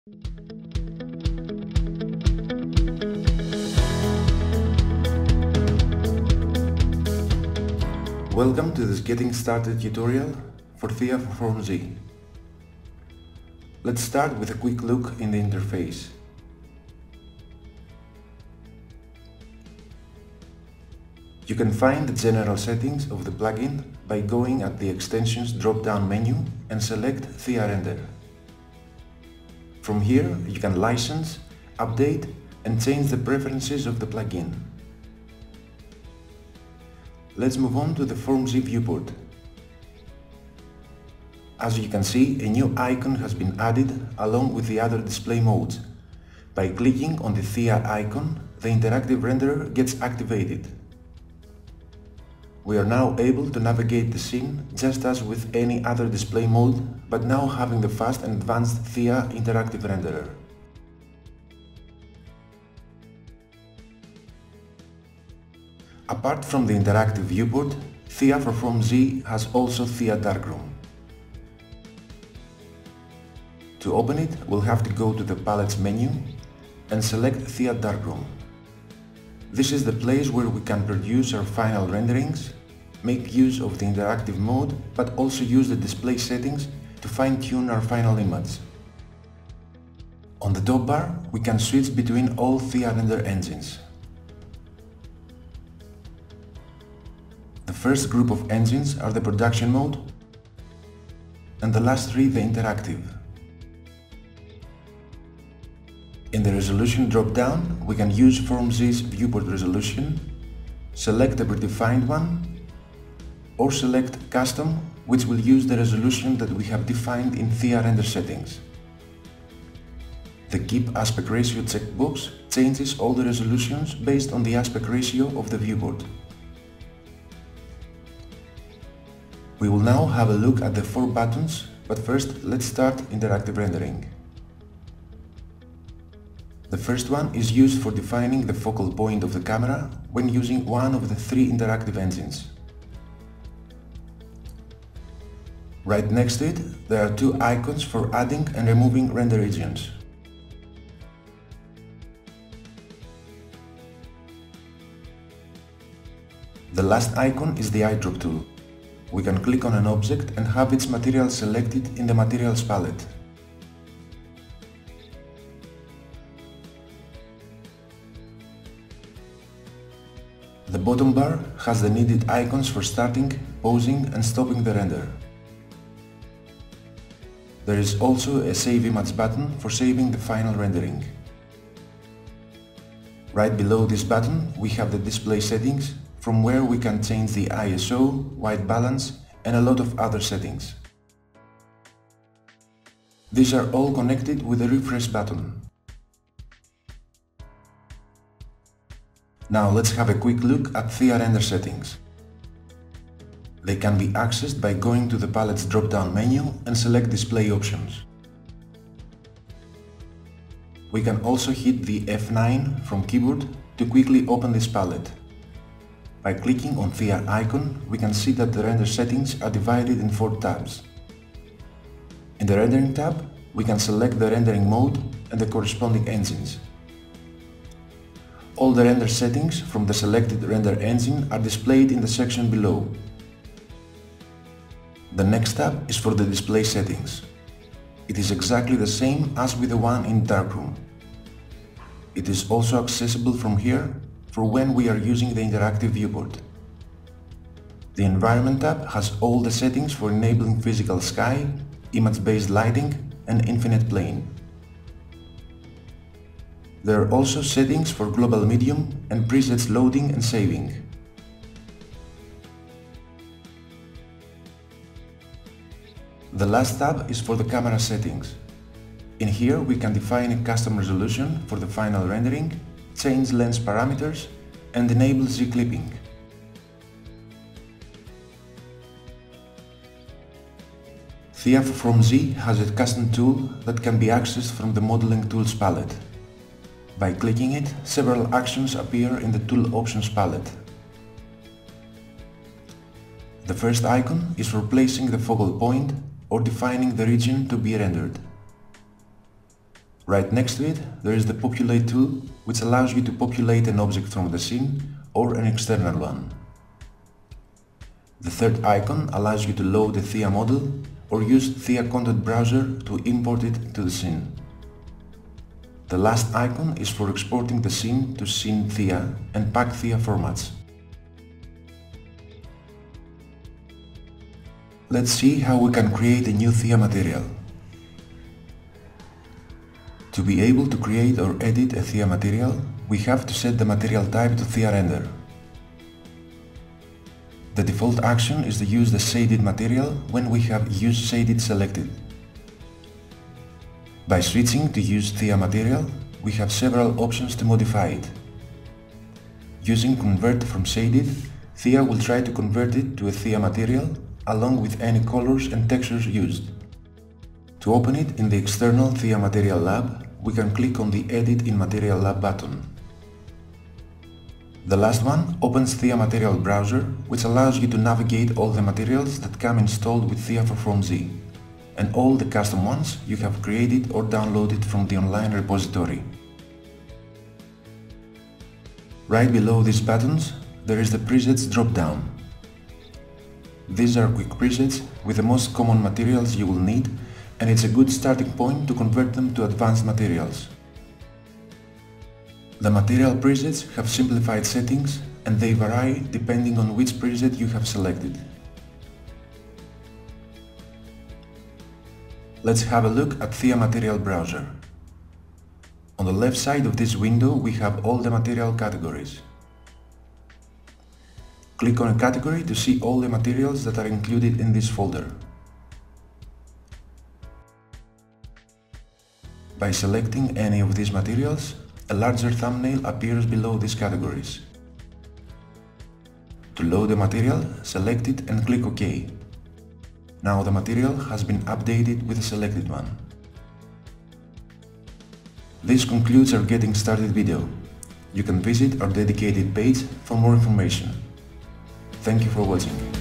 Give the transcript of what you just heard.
Welcome to this Getting Started tutorial for Thea for FormZ. Let's start with a quick look in the interface. You can find the general settings of the plugin by going at the Extensions drop-down menu and select Thea Render. From here, you can license, update, and change the preferences of the plugin. Let's move on to the FormZ viewport. As you can see, a new icon has been added along with the other display modes. By clicking on the Thea icon, the interactive renderer gets activated. We are now able to navigate the scene just as with any other display mode, but now having the fast and advanced Thea interactive renderer. Apart from the interactive viewport, Thea for FormZ has also Thea Darkroom. To open it, we'll have to go to the Palettes menu and select Thea Darkroom. This is the place where we can produce our final renderings, make use of the interactive mode, but also use the display settings to fine-tune our final image. On the top bar, we can switch between all Thea render engines. The first group of engines are the production mode, and the last three the interactive. In the resolution drop-down, we can use FormZ's viewport resolution, select a predefined one, or select Custom, which will use the resolution that we have defined in Thea Render settings. The Keep Aspect Ratio checkbox changes all the resolutions based on the aspect ratio of the viewport. We will now have a look at the 4 buttons, but first let's start interactive rendering. The first one is used for defining the focal point of the camera when using one of the 3 interactive engines. Right next to it, there are 2 icons for adding and removing render regions. The last icon is the eyedrop tool. We can click on an object and have its material selected in the Materials palette. The bottom bar has the needed icons for starting, pausing and stopping the render. There is also a Save Image button for saving the final rendering. Right below this button we have the display settings, from where we can change the ISO, white balance and a lot of other settings. These are all connected with the refresh button. Now let's have a quick look at Thea Render settings. They can be accessed by going to the Palettes drop-down menu and select Display Options. We can also hit the F9 from keyboard to quickly open this palette. By clicking on Thea icon, we can see that the render settings are divided in 4 tabs. In the Rendering tab, we can select the rendering mode and the corresponding engines. All the render settings from the selected render engine are displayed in the section below. The next tab is for the display settings. It is exactly the same as with the one in Darkroom. It is also accessible from here for when we are using the interactive viewport. The Environment tab has all the settings for enabling physical sky, image-based lighting and infinite plane. There are also settings for global medium and presets loading and saving. The last tab is for the camera settings. In here we can define a custom resolution for the final rendering, change lens parameters and enable Z-clipping. Thea for FormZ has a custom tool that can be accessed from the Modeling Tools palette. By clicking it, several actions appear in the Tool Options palette. The first icon is for placing the focal point or defining the region to be rendered. Right next to it, there is the Populate tool, which allows you to populate an object from the scene or an external one. The third icon allows you to load a Thea model or use Thea Content Browser to import it to the scene. The last icon is for exporting the scene to Scene Thea and Pack Thea formats. Let's see how we can create a new Thea material. To be able to create or edit a Thea material, we have to set the material type to Thea Render. The default action is to use the shaded material when we have Use Shaded selected. By switching to Use Thea material, we have several options to modify it. Using Convert from Shaded, Thea will try to convert it to a Thea material along with any colors and textures used. To open it in the external Thea Material Lab, we can click on the Edit in Material Lab button. The last one opens Thea Material Browser, which allows you to navigate all the materials that come installed with Thea for FormZ, and all the custom ones you have created or downloaded from the online repository. Right below these buttons, there is the Presets drop-down. These are quick presets with the most common materials you will need, and it's a good starting point to convert them to advanced materials. The material presets have simplified settings and they vary depending on which preset you have selected. Let's have a look at Thea Material Browser. On the left side of this window we have all the material categories. Click on a category to see all the materials that are included in this folder. By selecting any of these materials, a larger thumbnail appears below these categories. To load the material, select it and click OK. Now the material has been updated with the selected one. This concludes our Getting Started video. You can visit our dedicated page for more information. Thank you for watching.